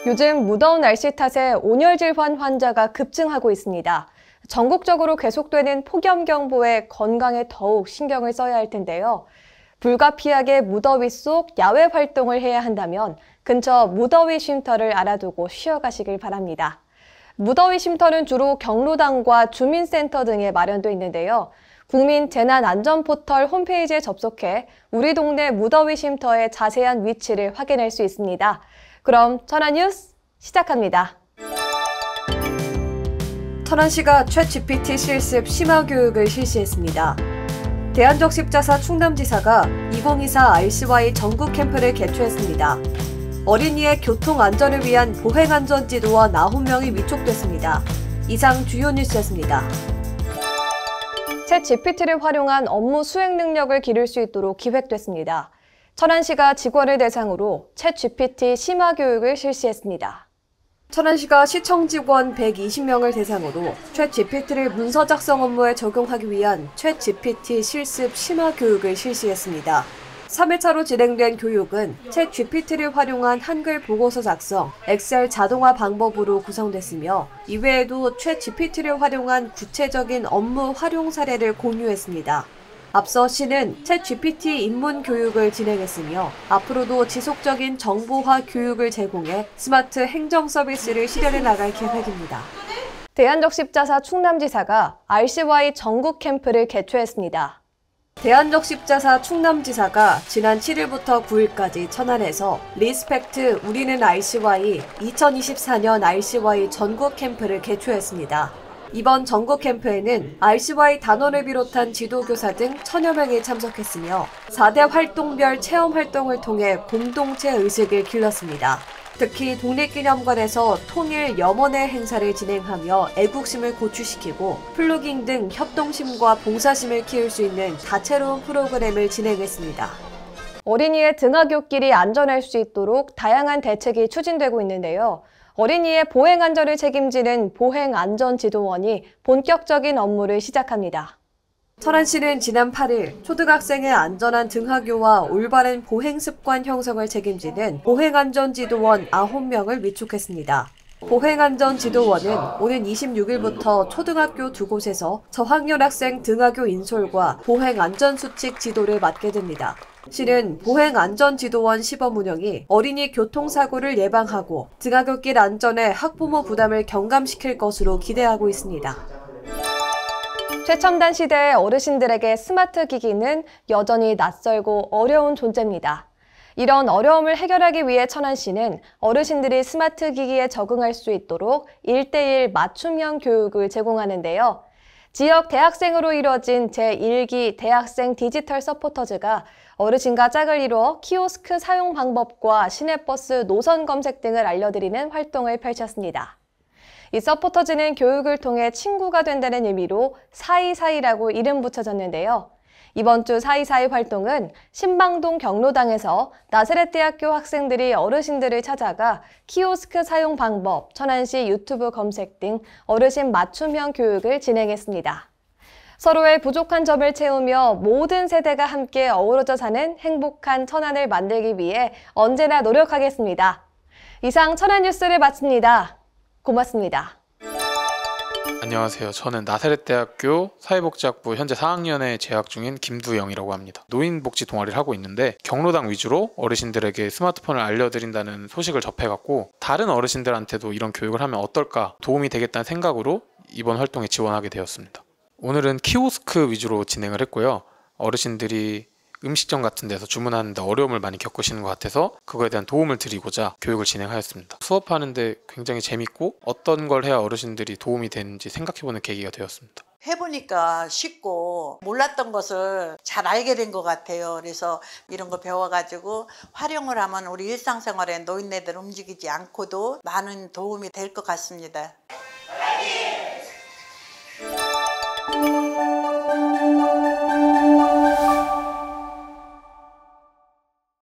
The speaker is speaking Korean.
요즘 무더운 날씨 탓에 온열질환 환자가 급증하고 있습니다. 전국적으로 계속되는 폭염경보에 건강에 더욱 신경을 써야 할 텐데요. 불가피하게 무더위 속 야외 활동을 해야 한다면 근처 무더위 쉼터를 알아두고 쉬어가시길 바랍니다. 무더위 쉼터는 주로 경로당과 주민센터 등에 마련돼 있는데요. 국민재난안전포털 홈페이지에 접속해 우리 동네 무더위 쉼터의 자세한 위치를 확인할 수 있습니다. 그럼 천안뉴스 시작합니다. 천안시가 챗GPT 실습 심화 교육을 실시했습니다. 대한적십자사 충남지사가 2024 RCY 전국 캠프를 개최했습니다. 어린이의 교통안전을 위한 보행안전지도와 9명이 위촉됐습니다. 이상 주요 뉴스였습니다. 챗GPT를 활용한 업무 수행 능력을 기를 수 있도록 기획됐습니다. 천안시가 직원을 대상으로 챗GPT 심화 교육을 실시했습니다. 천안시가 시청 직원 120명을 대상으로 챗GPT를 문서 작성 업무에 적용하기 위한 챗GPT 실습 심화 교육을 실시했습니다. 3회차로 진행된 교육은 챗GPT를 활용한 한글 보고서 작성, 엑셀 자동화 방법으로 구성됐으며 이외에도 챗GPT를 활용한 구체적인 업무 활용 사례를 공유했습니다. 앞서 시는 챗GPT 입문 교육을 진행했으며 앞으로도 지속적인 정보화 교육을 제공해 스마트 행정 서비스를 실현해 나갈 계획입니다. 대한적십자사 충남지사가 RCY 전국 캠프를 개최했습니다. 대한적십자사 충남지사가 지난 7일부터 9일까지 천안에서 리스펙트 우리는 RCY 2024년 RCY 전국 캠프를 개최했습니다. 이번 전국 캠프에는 RCY 단원을 비롯한 지도교사 등 1000여 명이 참석했으며 4대 활동별 체험 활동을 통해 공동체 의식을 길렀습니다. 특히 독립기념관에서 통일 염원의 행사를 진행하며 애국심을 고취시키고 플로깅 등 협동심과 봉사심을 키울 수 있는 다채로운 프로그램을 진행했습니다. 어린이의 등하굣길이 안전할 수 있도록 다양한 대책이 추진되고 있는데요. 어린이의 보행안전을 책임지는 보행안전지도원이 본격적인 업무를 시작합니다. 천안시는 지난 8일 초등학생의 안전한 등하교와 올바른 보행습관 형성을 책임지는 보행안전지도원 9명을 위촉했습니다. 보행안전지도원은 오는 26일부터 초등학교 2곳에서 저학년 학생 등하교 인솔과 보행안전수칙 지도를 맡게 됩니다. 시는 보행안전지도원 시범 운영이 어린이 교통사고를 예방하고 등하굣길 안전에 학부모 부담을 경감시킬 것으로 기대하고 있습니다. 최첨단 시대의 어르신들에게 스마트 기기는 여전히 낯설고 어려운 존재입니다. 이런 어려움을 해결하기 위해 천안시는 어르신들이 스마트 기기에 적응할 수 있도록 1:1 맞춤형 교육을 제공하는데요. 지역 대학생으로 이뤄진 제1기 대학생 디지털 서포터즈가 어르신과 짝을 이루어 키오스크 사용 방법과 시내버스 노선 검색 등을 알려드리는 활동을 펼쳤습니다. 이 서포터즈는 교육을 통해 친구가 된다는 의미로 사이사이라고 이름 붙여졌는데요. 이번 주 사이사이 활동은 신방동 경로당에서 나사렛대학교 학생들이 어르신들을 찾아가 키오스크 사용 방법, 천안시 유튜브 검색 등 어르신 맞춤형 교육을 진행했습니다. 서로의 부족한 점을 채우며 모든 세대가 함께 어우러져 사는 행복한 천안을 만들기 위해 언제나 노력하겠습니다. 이상 천안뉴스를 마칩니다. 고맙습니다. 안녕하세요. 저는 나사렛대학교 사회복지학부 현재 4학년에 재학 중인 김두영이라고 합니다. 노인복지 동아리를 하고 있는데 경로당 위주로 어르신들에게 스마트폰을 알려드린다는 소식을 접해갖고 다른 어르신들한테도 이런 교육을 하면 어떨까 도움이 되겠다는 생각으로 이번 활동에 지원하게 되었습니다. 오늘은 키오스크 위주로 진행을 했고요. 어르신들이 음식점 같은 데서 주문하는데 어려움을 많이 겪으시는 것 같아서 그거에 대한 도움을 드리고자 교육을 진행하였습니다. 수업하는데 굉장히 재밌고 어떤 걸 해야 어르신들이 도움이 되는지 생각해보는 계기가 되었습니다. 해보니까 쉽고 몰랐던 것을 잘 알게 된 것 같아요. 그래서 이런 거 배워가지고 활용을 하면 우리 일상생활에 노인네들 움직이지 않고도 많은 도움이 될 것 같습니다.